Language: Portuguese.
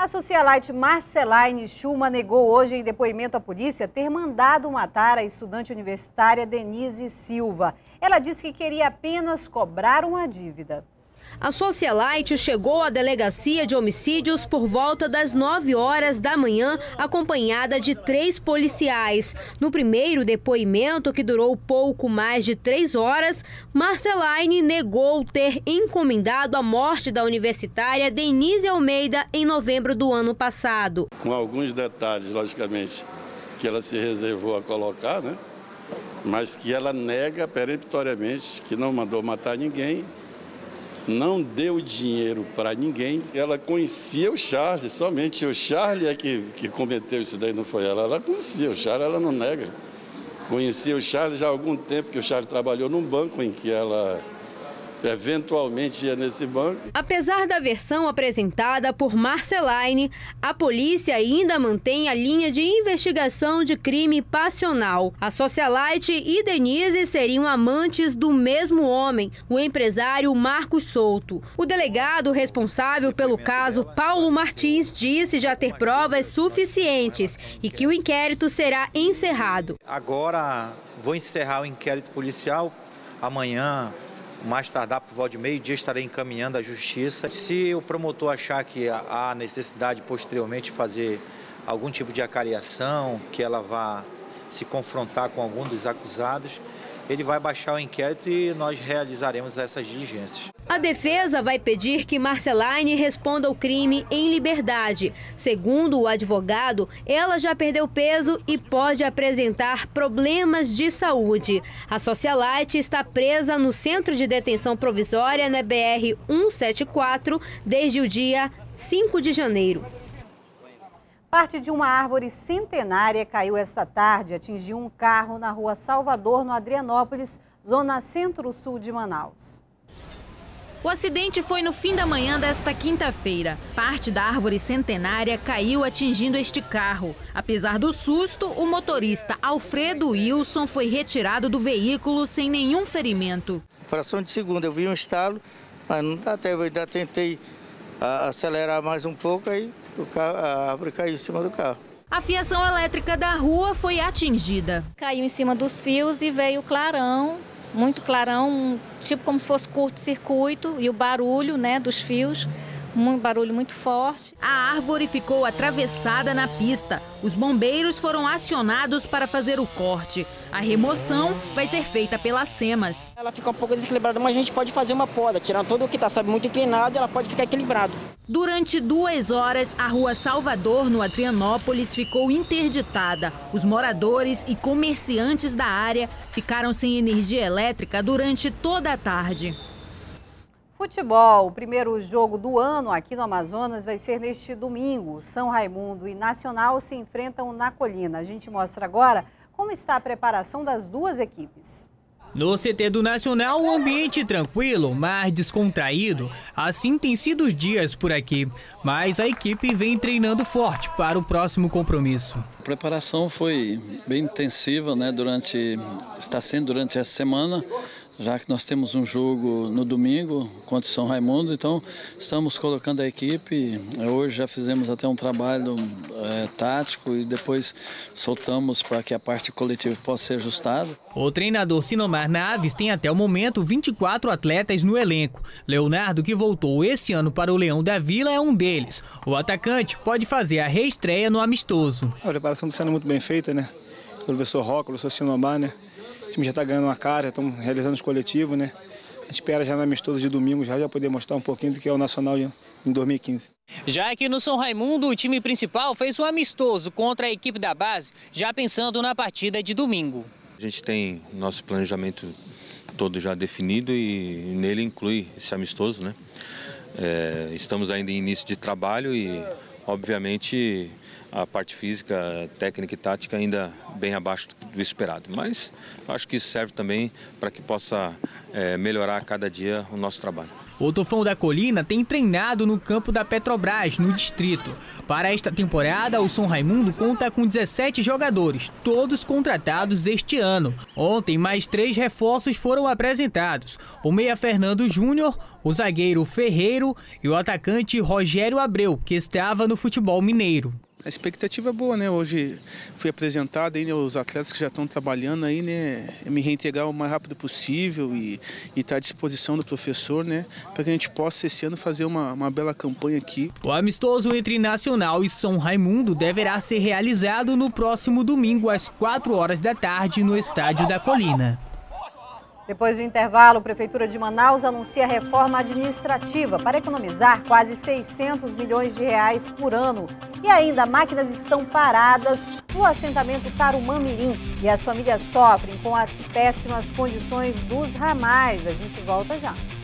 A socialite Marceline Schuma negou hoje em depoimento à polícia ter mandado matar a estudante universitária Denise Silva. Ela disse que queria apenas cobrar uma dívida. A socialite chegou à delegacia de homicídios por volta das 9 horas da manhã, acompanhada de 3 policiais. No primeiro depoimento, que durou pouco mais de 3 horas, Marceline negou ter encomendado a morte da universitária Denise Almeida em novembro do ano passado. Com alguns detalhes, logicamente, que ela se reservou a colocar, né? Mas que ela nega peremptoriamente que não mandou matar ninguém. Não deu dinheiro para ninguém. Ela conhecia o Charles, somente o Charles é que cometeu isso daí, não foi ela. Ela conhecia o Charles, ela não nega. Conhecia o Charles já há algum tempo, que o Charles trabalhou num banco em que ela eventualmente ia nesse banco. Apesar da versão apresentada por Marceline, a polícia ainda mantém a linha de investigação de crime passional. A socialite e Denise seriam amantes do mesmo homem, o empresário Marcos Souto. O delegado responsável pelo caso, Paulo Martins, disse já ter provas suficientes e que o inquérito será encerrado. Agora vou encerrar o inquérito policial. Amanhã, mais tardar por volta de meio-dia, estarei encaminhando à justiça. Se o promotor achar que há necessidade posteriormente de fazer algum tipo de acariação, que ela vá se confrontar com algum dos acusados, ele vai baixar o inquérito e nós realizaremos essas diligências. A defesa vai pedir que Marceline responda ao crime em liberdade. Segundo o advogado, ela já perdeu peso e pode apresentar problemas de saúde. A socialite está presa no Centro de Detenção Provisória na BR-174 desde o dia 5 de janeiro. Parte de uma árvore centenária caiu esta tarde e atingiu um carro na rua Salvador, no Adrianópolis, zona centro-sul de Manaus. O acidente foi no fim da manhã desta quinta-feira. Parte da árvore centenária caiu atingindo este carro. Apesar do susto, o motorista Alfredo Wilson foi retirado do veículo sem nenhum ferimento. Fração de segundo, eu vi um estalo, mas não dá tempo, eu ainda tentei acelerar mais um pouco, aí a árvore caiu em cima do carro. A fiação elétrica da rua foi atingida. Caiu em cima dos fios e veio clarão, muito clarão, tipo como se fosse curto-circuito, e o barulho, né, dos fios, um barulho muito forte. A árvore ficou atravessada na pista. Os bombeiros foram acionados para fazer o corte. A remoção vai ser feita pelas SEMAS. Ela fica um pouco desequilibrada, mas a gente pode fazer uma poda, tirando todo o que está, sabe, muito inclinado, ela pode ficar equilibrado. Durante 2 horas, a rua Salvador, no Adrianópolis, ficou interditada. Os moradores e comerciantes da área ficaram sem energia elétrica durante toda a tarde. Futebol, o primeiro jogo do ano aqui no Amazonas vai ser neste domingo. São Raimundo e Nacional se enfrentam na Colina. A gente mostra agora como está a preparação das duas equipes. No CT do Nacional, um ambiente tranquilo, mas descontraído. Assim tem sido os dias por aqui. Mas a equipe vem treinando forte para o próximo compromisso. A preparação foi bem intensiva, né, está sendo durante essa semana, já que nós temos um jogo no domingo contra o São Raimundo, então estamos colocando a equipe. Hoje já fizemos até um trabalho tático e depois soltamos para que a parte coletiva possa ser ajustada. O treinador Sinomar Naves tem até o momento 24 atletas no elenco. Leonardo, que voltou esse ano para o Leão da Vila, é um deles. O atacante pode fazer a reestreia no amistoso. A preparação está sendo muito bem feita, né? O professor Roca, o professor Sinomar, né? O time já está ganhando uma cara, estamos realizando os coletivos, né? A gente espera já no amistoso de domingo já poder mostrar um pouquinho do que é o Nacional em 2015. Já aqui no São Raimundo, o time principal fez um amistoso contra a equipe da base, já pensando na partida de domingo. A gente tem nosso planejamento todo já definido e nele inclui esse amistoso, né? Estamos ainda em início de trabalho e, obviamente, a parte física, técnica e tática ainda bem abaixo do esperado. Mas acho que isso serve também para que possa melhorar a cada dia o nosso trabalho. O Tufão da Colina tem treinado no campo da Petrobras, no distrito. Para esta temporada, o São Raimundo conta com 17 jogadores, todos contratados este ano. Ontem, mais 3 reforços foram apresentados: o meia Fernando Júnior, o zagueiro Ferreiro e o atacante Rogério Abreu, que estava no futebol mineiro. A expectativa é boa, né? Hoje fui apresentado aí, né, os atletas que já estão trabalhando aí, né? Me reintegrar o mais rápido possível e estar à disposição do professor, né? Para que a gente possa esse ano fazer uma bela campanha aqui. O amistoso entre Nacional e São Raimundo deverá ser realizado no próximo domingo às 4 horas da tarde no Estádio da Colina. Depois do intervalo, a Prefeitura de Manaus anuncia reforma administrativa para economizar quase 600 milhões de reais por ano. E ainda, máquinas estão paradas no assentamento Tarumã-Mirim e as famílias sofrem com as péssimas condições dos ramais. A gente volta já.